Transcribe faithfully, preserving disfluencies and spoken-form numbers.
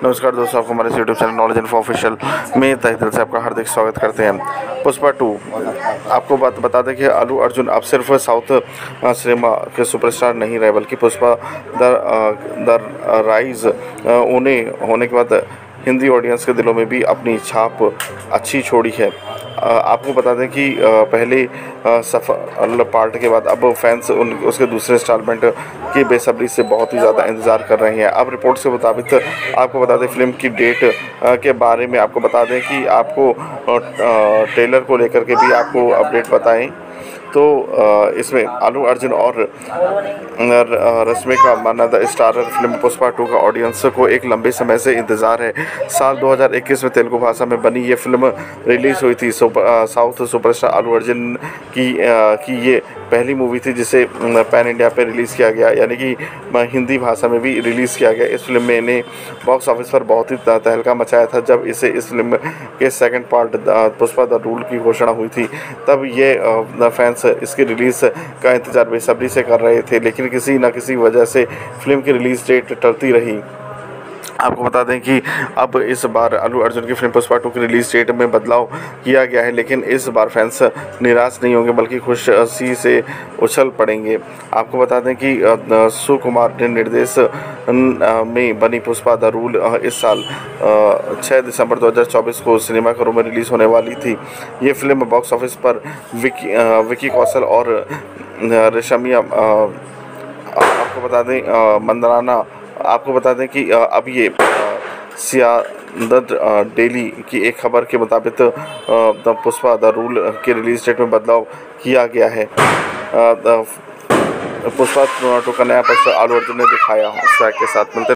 नमस्कार दोस्तों, आपको हमारे YouTube channel knowledge info official में तहे दिल से आपका हार्दिक स्वागत करते हैं। पुष्पा टू आपको बात बता दें कि अल्लू अर्जुन अब सिर्फ साउथ सिनेमा के सुपरस्टार नहीं रहे, बल्कि पुष्पा द द राइज उन्हें होने के बाद हिंदी ऑडियंस के दिलों में भी अपनी छाप अच्छी छोड़ी है। आपको बता दें कि पहले सफल पार्ट के बाद अब फैंस उन उसके दूसरे इंस्टॉलमेंट की बेसब्री से बहुत ही ज़्यादा इंतज़ार कर रहे हैं। अब रिपोर्ट्स के मुताबिक आपको बता दें फिल्म की डेट के बारे में आपको बता दें कि आपको ट्रेलर को लेकर के भी आपको अपडेट बताएं तो इसमें अल्लू अर्जुन और रश्मि का माना the starrer film Pushpa two का ऑडियंस को एक लंबे समय से इंतज़ार है। साल दो हज़ार इक्कीस में तेलुगु भाषा में बनी ये फिल्म रिलीज़ हुई थी। Super, south superstar Allu Arjun की की ये पहली मूवी थी जिसे पैन इंडिया पे रिलीज़ किया गया, यानी कि हिंदी भाषा में भी रिलीज़ किया गया। इस फिल्म में इन्हें बॉक्स ऑफिस पर बहुत ही तहलका मचाया था। जब इसे इस फिल्म के second part Pushpa the rule की घोषणा हुई थी, तब ये फैंस इसकी रिलीज़ का इंतज़ार बेसब्री से कर रहे थे, लेकिन किसी न किसी वजह से फिल्म की रिलीज़ डेट टलती रही। आपको बता दें कि अब इस बार अल्लू अर्जुन की फिल्म पुष्पा टू की रिलीज़ डेट में बदलाव किया गया है, लेकिन इस बार फैंस निराश नहीं होंगे बल्कि खुशी से उछल पड़ेंगे। आपको बता दें कि सुकुमार ने निर्देश में बनी पुष्पा द रूल इस साल छह दिसंबर दो हज़ार चौबीस को सिनेमाघरों में रिलीज़ होने वाली थी। ये फिल्म बॉक्स ऑफिस पर विकी विकी कौशल और रेशमिया आपको बता दें मंदराना आपको बता दें कि अब ये सियादत डेली की एक खबर के मुताबिक द पुष्पा द रूल के रिलीज डेट में बदलाव किया गया है। पुष्पा टू का नया पोस्टर अल्लू अर्जुन ने दिखाया। के साथ मिलते